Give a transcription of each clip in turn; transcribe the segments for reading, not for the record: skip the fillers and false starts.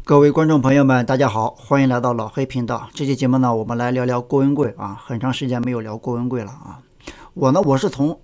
各位观众朋友们，大家好，欢迎来到老黑频道。这期节目呢，我们来聊聊郭文贵啊，很长时间没有聊郭文贵了啊。我是从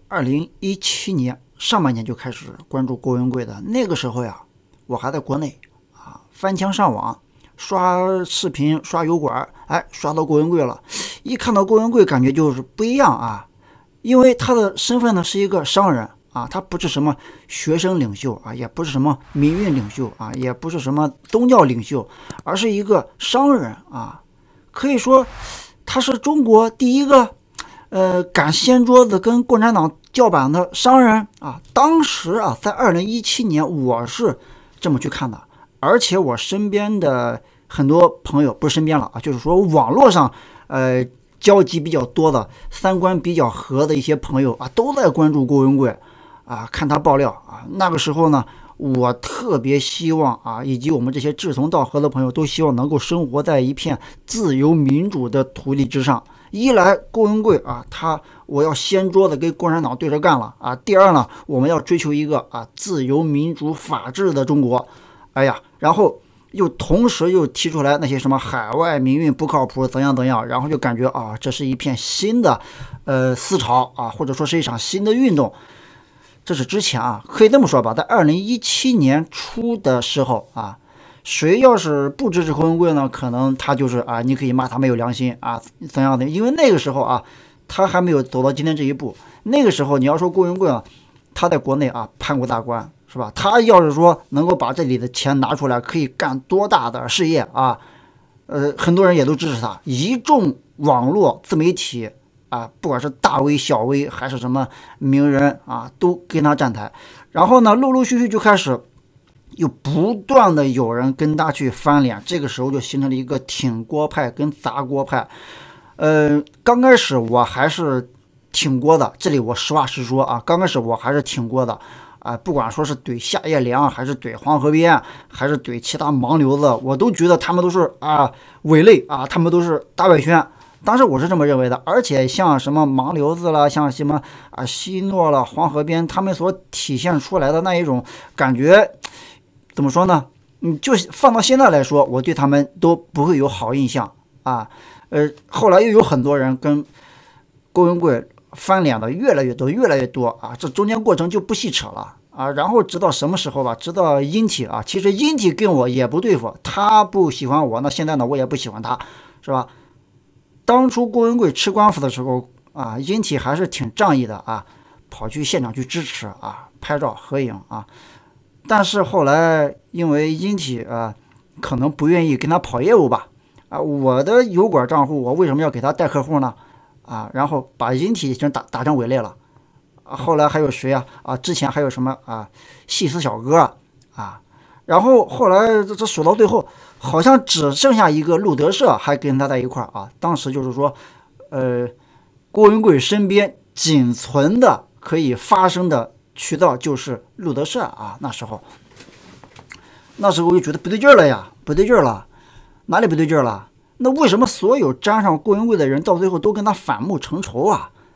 2017年上半年就开始关注郭文贵的。那个时候呀，我还在国内啊，翻墙上网刷视频、刷油管，刷到郭文贵了。一看到郭文贵，感觉就是不一样啊，因为他的身份呢是一个商人。他不是什么学生领袖啊，也不是什么民运领袖啊，也不是什么宗教领袖，而是一个商人啊。可以说，他是中国第一个敢掀桌子跟共产党叫板的商人啊。当时啊，在2017年，我是这么去看的，而且我身边的很多朋友，不是身边了啊，就是说网络上交集比较多的、三观比较合的一些朋友啊，都在关注郭文贵。看他爆料啊，那个时候呢，我特别希望啊，以及我们这些志同道合的朋友都希望能够生活在一片自由民主的土地之上。一来，郭文贵啊，我要掀桌子跟共产党对着干了啊；第二呢，我们要追求一个自由民主法治的中国。然后同时又提出来那些什么海外民运不靠谱怎样怎样，然后就感觉这是一片新的思潮啊，或者说是一场新的运动。这是之前可以这么说吧，在2017年初的时候谁要是不支持郭文贵呢，可能他就是你可以骂他没有良心怎样的，因为那个时候他还没有走到今天这一步。那个时候你要说郭文贵他在国内攀过大关，是吧？他要是说能够把这里的钱拿出来，可以干多大的事业很多人也都支持他，一众网络自媒体不管是大 V 小 V 还是什么名人都跟他站台。然后呢，陆陆续续就开始又不断的有人跟他去翻脸，这个时候就形成了一个挺郭派跟砸锅派。刚开始我还是挺郭的，这里我实话实说刚开始我还是挺郭的不管说是怼夏叶良，还是怼黄河边，还是怼其他盲流子，我都觉得他们都是伪类他们都是大外宣。当时我是这么认为的，而且像什么盲流子了，像什么希诺了、黄河边，他们所体现出来的那一种感觉，怎么说呢？就放到现在来说，我对他们都不会有好印象后来又有很多人跟郭文贵翻脸的越来越多，越来越多这中间过程就不细扯了然后直到什么时候吧？直到殷体其实殷体跟我也不对付，他不喜欢我，那现在呢，我也不喜欢他，是吧？当初郭文贵吃官府的时候殷体还是挺仗义的跑去现场去支持拍照合影但是后来因为殷体可能不愿意跟他跑业务吧我的油管账户我为什么要给他带客户呢然后把殷体已经打成伪类了后来还有谁之前还有什么细思小哥然后后来这数到最后，好像只剩下一个路德社还跟他在一块当时就是说，郭文贵身边仅存的可以发声的渠道就是路德社那时候我就觉得不对劲了呀，不对劲了，哪里不对劲了？那为什么所有沾上郭文贵的人到最后都跟他反目成仇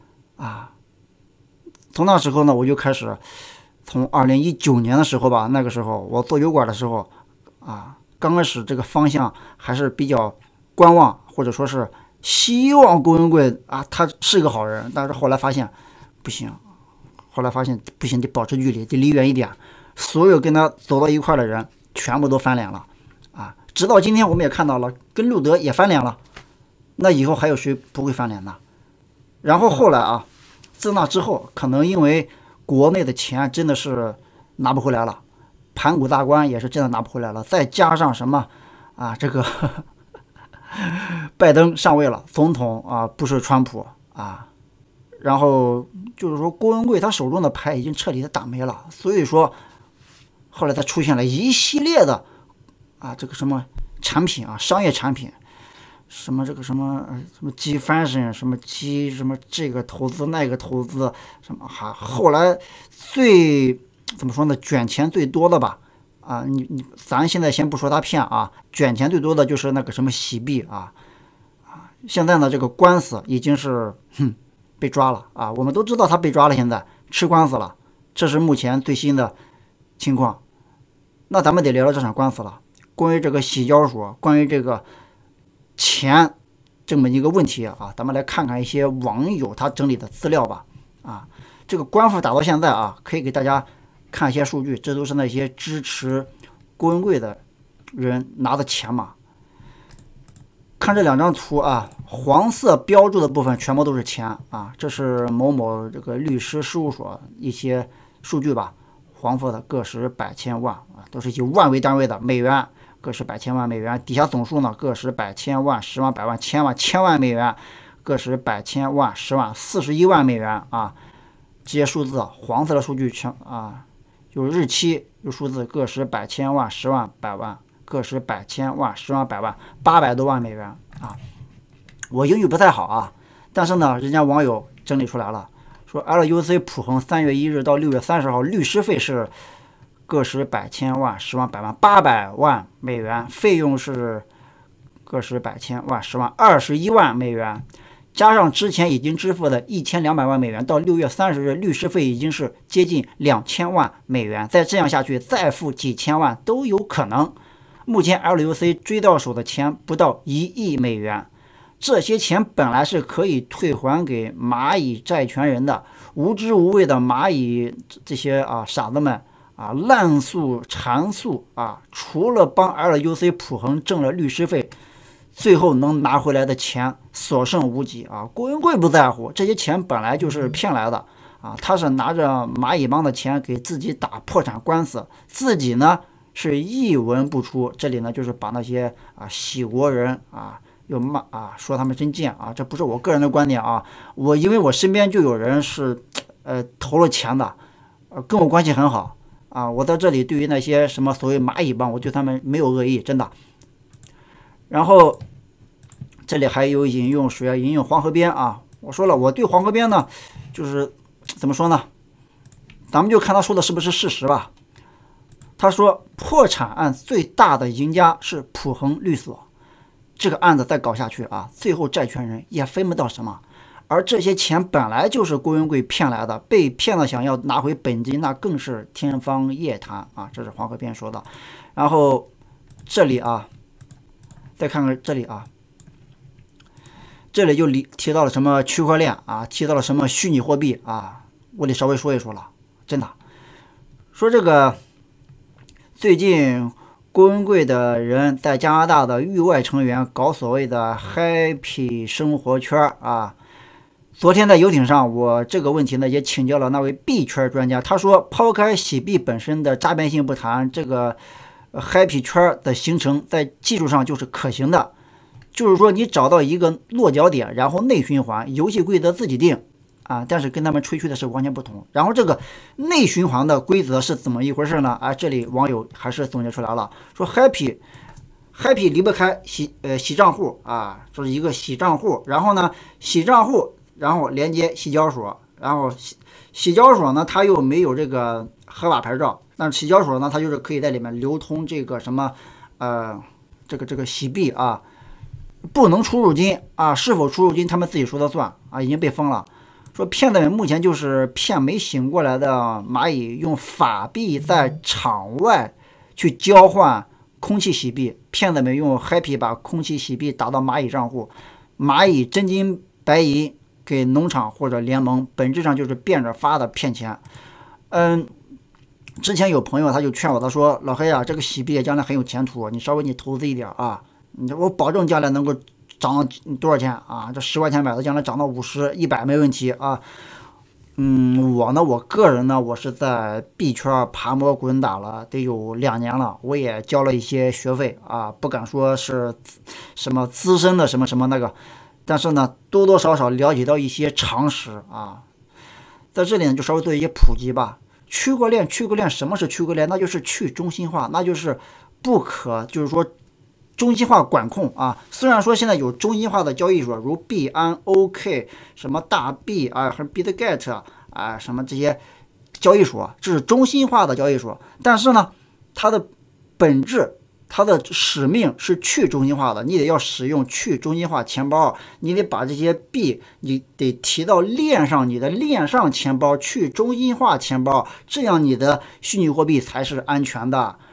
从那时候呢，我就开始。从2019年的时候吧，那个时候我做油管的时候刚开始这个方向还是比较观望，或者说是希望郭文贵他是个好人，但是后来发现不行，得保持距离，得离远一点。所有跟他走到一块的人全部都翻脸了直到今天我们也看到了，跟路德也翻脸了，那以后还有谁不会翻脸呢？然后后来自那之后，可能因为国内的钱真的是拿不回来了，盘古大关也是真的拿不回来了，再加上什么这个拜登上位了，总统不是川普然后就是说郭文贵他手中的牌已经彻底的打没了，所以说后来才出现了一系列的这个什么产品商业产品，什么这个什么鸡翻身，什么鸡什么这个投资那个投资什么后来怎么说呢，卷钱最多的吧咱现在先不说他骗卷钱最多的就是那个什么洗币现在呢这个官司已经是被抓了我们都知道他被抓了，现在吃官司了，这是目前最新的情况。那咱们得聊聊这场官司了。 关于这个洗交所，关于这个钱这么一个问题啊，咱们来看看一些网友他整理的资料吧。啊，这个官服打到现在啊，可以给大家看一些数据，这都是那些支持郭文贵的人拿的钱嘛。看这两张图啊，黄色标注的部分全部都是钱啊，这是某某这个律师事务所一些数据吧。黄色的个十百千万啊，都是以万为单位的美元，个十百千万美元。底下总数呢，个十百千万、十万、百万、千万、千万美元，个十百千万、十万、41万美元啊。这些数字，黄色的数据全啊，有日期，有数字，个十百千万、十万、百万，个十百千万、十万、百万，800多万美元啊。我英语不太好啊，但是呢，人家网友整理出来了。说 LUC 普恒3月1日到6月30号律师费是个十百千万、十万、百万800万美元，费用是个十百千万、十万21万美元，加上之前已经支付的1200万美元，到6月30日律师费已经是接近2000万美元，再这样下去再付几千万都有可能。目前 LUC 追到手的钱不到1亿美元。这些钱本来是可以退还给蚂蚁债权人的，无知无畏的蚂蚁这些傻子们啊，滥诉缠诉啊，除了帮 LUC 普恒挣了律师费，最后能拿回来的钱所剩无几啊。郭文贵不在乎，这些钱本来就是骗来的啊，他是拿着蚂蚁帮的钱给自己打破产官司，自己呢是一文不出。这里呢就是把那些喜国人又骂说他们真贱啊，这不是我个人的观点啊，因为我身边就有人是投了钱的，跟我关系很好啊，我在这里对于那些什么所谓蚂蚁帮，我对他们没有恶意，真的。然后这里还有引用谁啊？引用黄河边啊，我说了，我对黄河边呢，就是怎么说呢？咱们就看他说的是不是事实吧。他说破产案最大的赢家是普恒律所。这个案子再搞下去啊，最后债权人也分不到什么，而这些钱本来就是郭文贵骗来的，被骗了想要拿回本金，那更是天方夜谭啊！这是黄河边说的。然后这里啊，再看看这里啊，这里就提到了什么区块链啊，提到了什么虚拟货币啊，我得稍微说一说了，真的。说这个最近郭文贵的人在加拿大的域外成员搞所谓的 Happy 生活圈啊。昨天在游艇上，我这个问题呢也请教了那位币圈专家，他说抛开洗币本身的诈骗性不谈，这个 Happy 圈的形成在技术上就是可行的，就是说你找到一个落脚点，然后内循环，游戏规则自己定啊，但是跟他们吹嘘的是完全不同。然后这个内循环的规则是怎么一回事呢？这里网友还是总结出来了，说 Happy 离不开洗账户啊，这是一个洗账户，然后呢洗账户，然后连接洗交所，然后洗交所呢它又没有这个合法牌照，但是洗交所呢它就是可以在里面流通这个什么这个洗币啊，不能出入金啊，是否出入金他们自己说了算啊，已经被封了。说骗子们目前就是骗没醒过来的蚂蚁，用法币在场外去交换空气洗币，骗子们用 Happy 把空气洗币打到蚂蚁账户，蚂蚁真金白银给农场或者联盟，本质上就是变着法的骗钱。之前有朋友他就劝我，他说老黑啊，这个洗币将来很有前途，你稍微你投资一点啊，我保证将来能够涨多少钱啊？这10块钱买的，将来涨到50、100没问题啊。我个人呢，我是在币圈爬摸滚打了得有2年了，我也交了一些学费啊，不敢说是什么资深的什么什么那个，但是呢，多多少少了解到一些常识啊。在这里呢，就稍微做一些普及吧。区块链，什么是区块链？那就是去中心化，那就是就是说中心化管控啊。虽然说现在有中心化的交易所，如币安、OK、什么大币啊，和 Bitget 啊，什么这些交易所，这是中心化的交易所。但是呢，它的本质、它的使命是去中心化的。你得要使用去中心化钱包，你得把这些币，你得提到链上，你的链上钱包，去中心化钱包，这样你的虚拟货币才是安全的。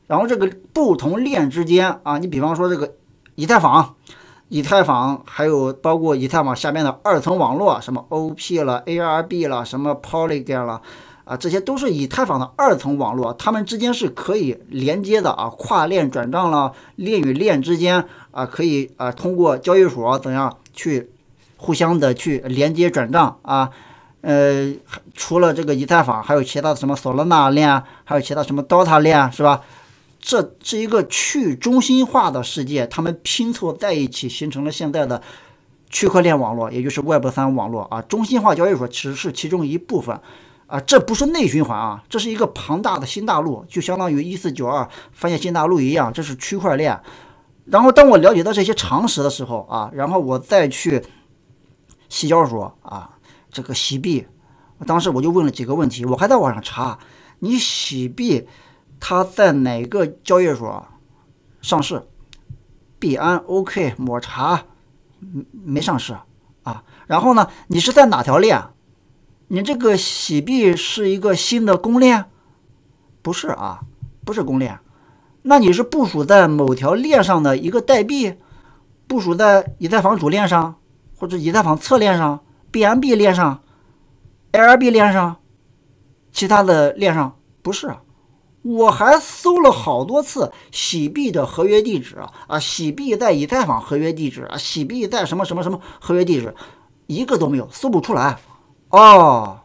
然后这个不同链之间啊，你比方说这个以太坊还有包括以太坊下面的2层网络，什么 OP 了、ARB 了、什么 Polygon 了啊，这些都是以太坊的2层网络，它们之间是可以连接的啊，跨链转账了，链与链之间啊可以啊通过交易所怎样去互相的去连接转账啊。除了这个以太坊，还有其他的什么 Solana 链，还有其他什么 Delta 链，是吧？这是一个去中心化的世界，它们拼凑在一起，形成了现在的区块链网络，也就是 Web3 网络啊。中心化交易所只是其中一部分啊，这不是内循环啊，这是一个庞大的新大陆，就相当于1492发现新大陆一样，这是区块链。然后当我了解到这些常识的时候啊，然后我再去细交所啊，这个洗币，当时我就问了几个问题，我还在网上查，你洗币它在哪个交易所上市？币安、OK、抹茶没上市啊。然后呢，你是在哪条链？你这个洗币是一个新的公链？不是啊，不是公链。那你是部署在某条链上的一个代币？部署在以太坊主链上，或者以太坊侧链上、BNB 链上、ARB 链上，其他的链上？不是啊。我还搜了好多次洗币的合约地址啊，洗币在以太坊合约地址啊，洗币在什么什么什么合约地址，一个都没有，搜不出来。哦，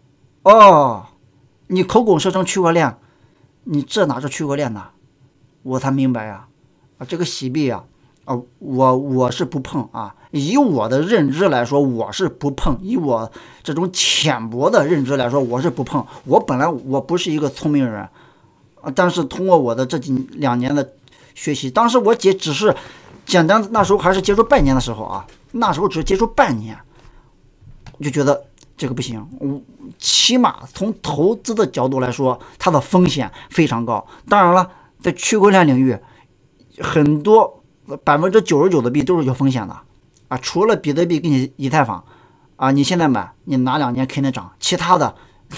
你口拱设成区块链，你这哪是区块链呢？我才明白呀，这个洗币我是不碰啊，以我的认知来说我是不碰，以我这种浅薄的认知来说我是不碰。我本来我不是一个聪明人。但是通过我的这2年的学习，当时我姐只是简单，那时候还是接触半年的时候啊，那时候只是接触半年，我就觉得这个不行。起码从投资的角度来说，它的风险非常高。当然了，在区块链领域，很多99%的币都是有风险的啊，除了比特币跟以太坊啊，你现在买，你拿2年肯定涨，其他的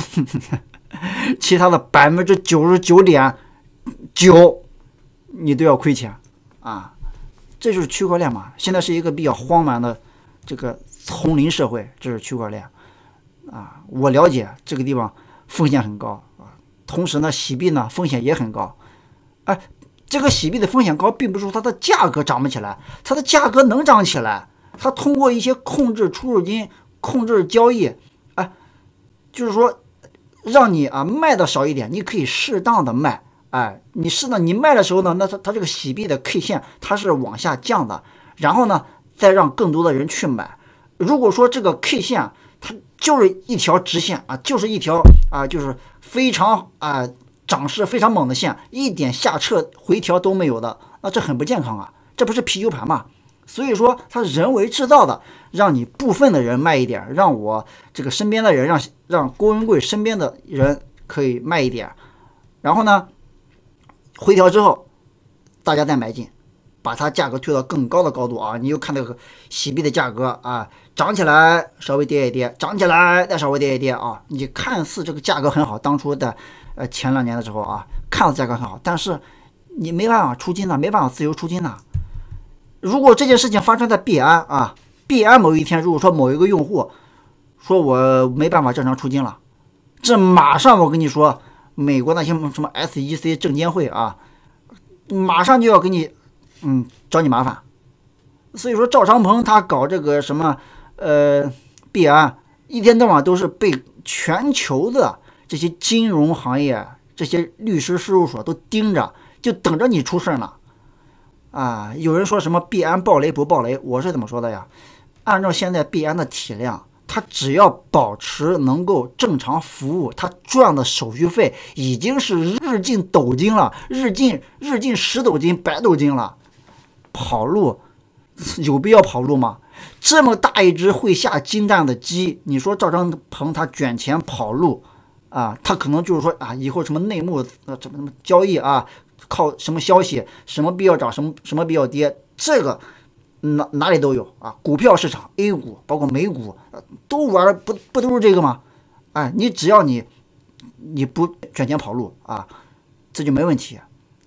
99.9%你都要亏钱啊！这就是区块链嘛。现在是一个比较荒蛮的这个丛林社会，这是区块链啊。我了解这个地方风险很高啊，同时呢，洗币呢风险也很高。哎，这个洗币的风险高，并不是说它的价格涨不起来，它的价格能涨起来，它通过一些控制出入金、控制交易，哎，就是说。让你卖的少一点，你可以适当的卖，你卖的时候呢，那它这个洗币的 K 线它是往下降的，然后呢再让更多的人去买。如果说这个 K 线它就是一条直线啊，就是一条就是非常涨势非常猛的线，一点下撤回调都没有的，那这很不健康啊，这不是啤酒盘吗？所以说它人为制造的，让你部分的人卖一点，让我这个身边的人，让郭文贵身边的人可以卖一点，然后呢回调之后大家再买进，把它价格推到更高的高度啊！你又看那个洗币的价格涨起来稍微跌一跌，涨起来再稍微跌一跌啊！你看似这个价格很好，当初的前2年的时候看似价格很好，但是你没办法出金了，没办法自由出金了。如果这件事情发生在币安币安某一天，如果说某一个用户说我没办法正常出金了，这马上我跟你说，美国那些什么 SEC 证监会马上就要给你找你麻烦。所以说赵长鹏他搞这个什么币安，一天到晚都是被全球的这些金融行业、这些律师事务所都盯着，就等着你出事呢。有人说什么币安爆雷不爆雷，我是怎么说的呀？按照现在币安的体量，它只要保持能够正常服务，它赚的手续费已经是日进斗金了，日进10斗金、100斗金了。跑路有必要跑路吗？这么大一只会下金蛋的鸡，你说赵长鹏他卷钱跑路他可能就是说以后什么内幕什么交易靠什么消息，什么币要涨，什么币要跌，这个哪里都有股票市场 A 股包括美股都玩不都是这个吗？你只要你不卷钱跑路这就没问题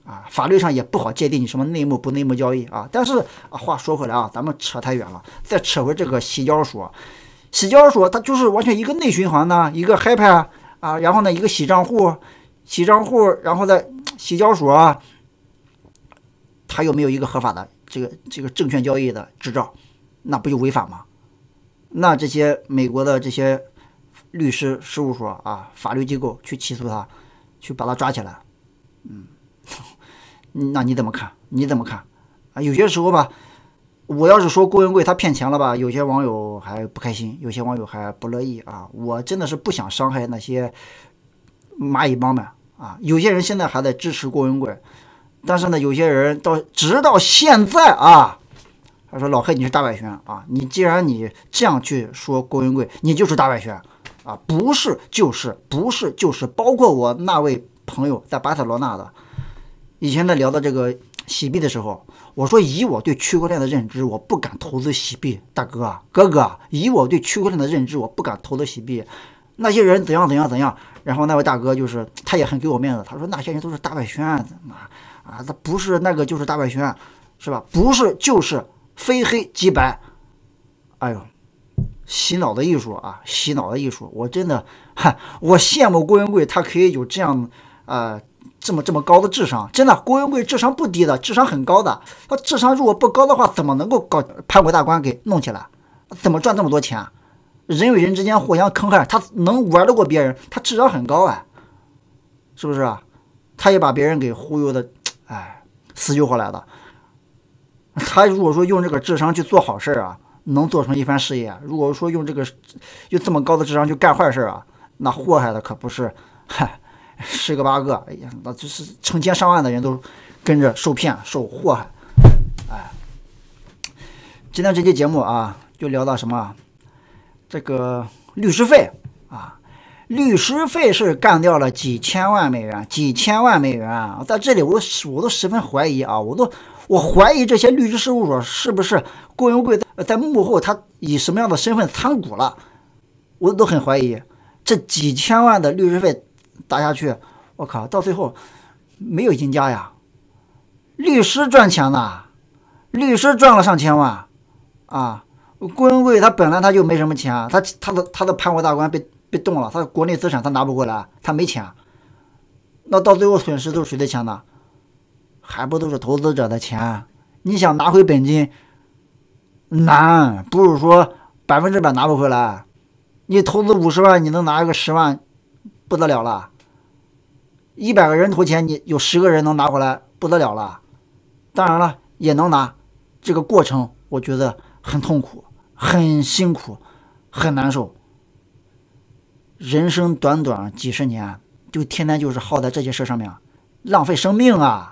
啊，法律上也不好界定你什么内幕不内幕交易啊。但是啊，话说回来啊，咱们扯太远了，再扯回这个洗交所，洗交所它就是完全一个内循环呢，一个嗨派啊，然后呢一个洗账户，然后再洗交所啊，它有没有一个合法的这个证券交易的执照？那不就违法吗？那这些美国的这些律师事务所啊，法律机构去起诉他，去把他抓起来，那你怎么看？你怎么看啊？有些时候吧，我要是说郭文贵他骗钱了吧，有些网友还不开心，有些网友还不乐意啊。我真的是不想伤害那些蚂蚁帮们啊。有些人现在还在支持郭文贵，但是呢，有些人直到现在啊。他说：“老黑，你是大外宣啊！你既然你这样去说郭文贵，你就是大外宣啊！不是就是，不是就是。包括我那位朋友在巴塞罗那的，以前在聊到这个洗币的时候，我说以我对区块链的认知，我不敢投资洗币，大哥哥哥，以我对区块链的认知，我不敢投资洗币。那些人怎样，然后那位大哥就是他也很给我面子，他说那些人都是大外宣啊，他不是那个就是大外宣，是吧？不是就是。”非黑即白，哎呦，洗脑的艺术啊，洗脑的艺术，我真的，我羡慕郭文贵，他可以有这样这么高的智商，真的，郭文贵智商不低的，智商很高的，他智商如果不高的话，怎么能够搞盘古大关给弄起来？怎么赚这么多钱？人与人之间互相坑害，他能玩得过别人，他智商很高哎，是不是啊？他也把别人给忽悠的，死去活来的。他如果说用这个智商去做好事啊，能做成一番事业；如果说用这么高的智商去干坏事啊，那祸害的可不是10个8个，哎呀，那就是成千上万的人都跟着受骗受祸害。今天这期节目啊，就聊到什么？这个律师费啊，律师费是干掉了几千万美元，在这里我都十分怀疑啊，我怀疑这些律师事务所是不是郭文贵在幕后他以什么样的身份参股了，我都很怀疑。这几千万的律师费打下去，我靠，到最后没有赢家呀。律师赚钱呐，律师赚了上千万啊。郭文贵他本来他就没什么钱，他的盘古大关被动了，他的国内资产他拿不回来，他没钱。那到最后损失都是谁的钱呢？还不都是投资者的钱？你想拿回本金难，不是说100%拿不回来。你投资50万，你能拿一个10万，不得了了。100个人投钱，你有10个人能拿回来，不得了了。当然了，也能拿，这个过程我觉得很痛苦，很辛苦，很难受。人生短短几十年，就天天就是耗在这些事上面，浪费生命啊！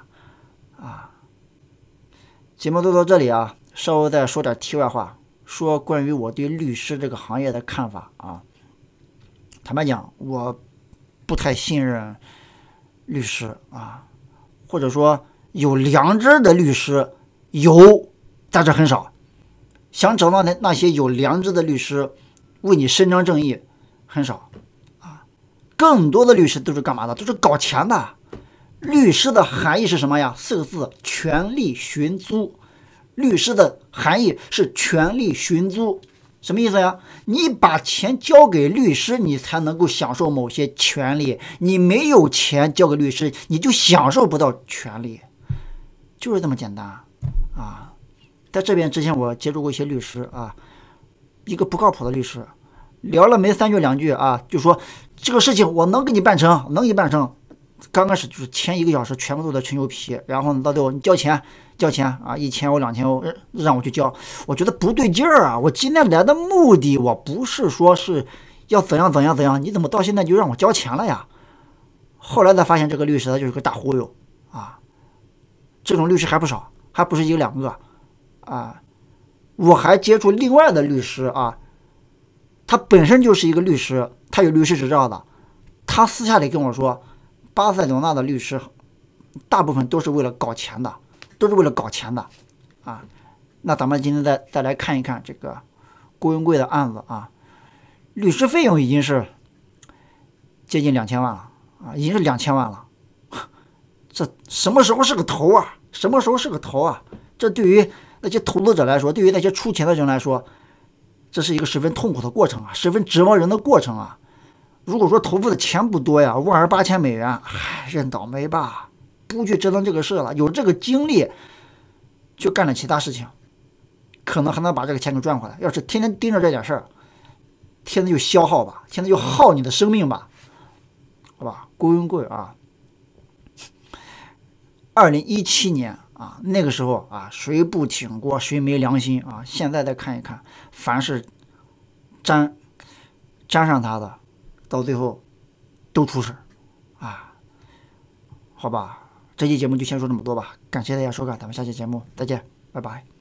节目就到这里啊，稍微再说点题外话，说关于我对律师这个行业的看法啊。坦白讲，我不太信任律师啊，或者说有良知的律师有，但是很少。想找到那些有良知的律师为你伸张正义，很少啊。更多的律师都是干嘛的？都是搞钱的。律师的含义是什么呀？4个字：权利寻租。律师的含义是权利寻租，什么意思呀？你把钱交给律师，你才能够享受某些权利。你没有钱交给律师，你就享受不到权利，就是这么简单啊！在这边之前，我接触过一些律师啊，一个不靠谱的律师，聊了没3句2句啊，就说这个事情我能给你办成，能给你办成。刚开始就是前1个小时全部都在吹牛皮，然后到最后你交钱啊，1000欧2000欧让我去交，我觉得不对劲儿啊！我今天来的目的，我不是说是要怎样，你怎么到现在就让我交钱了呀？后来才发现这个律师他就是个大忽悠啊！这种律师还不少，还不是1个2个啊！我还接触另外的律师啊，他本身就是一个律师，他有律师执照的，他私下里跟我说，巴塞罗那的律师大部分都是为了搞钱的，啊。那咱们今天再来看一看这个郭文贵的案子啊，律师费用已经是接近2000万了啊，已经是2000万了， 这什么时候是个头啊？什么时候是个头啊？这对于那些投资者来说，对于那些出钱的人来说，这是一个十分痛苦的过程啊，十分折磨人的过程啊。如果说投入的钱不多呀，18000美元，认倒霉吧，不去折腾这个事了。有这个精力，去干点其他事情，可能还能把这个钱给赚回来。要是天天盯着这点事儿，天天就消耗吧，天天就耗你的生命吧，好吧？郭文贵啊，2017年啊，那个时候啊，谁不挺过，谁没良心啊？现在再看一看，凡是沾上他的，到最后都出事啊，好吧？这期节目就先说这么多吧，感谢大家收看，咱们下期节目再见，拜拜。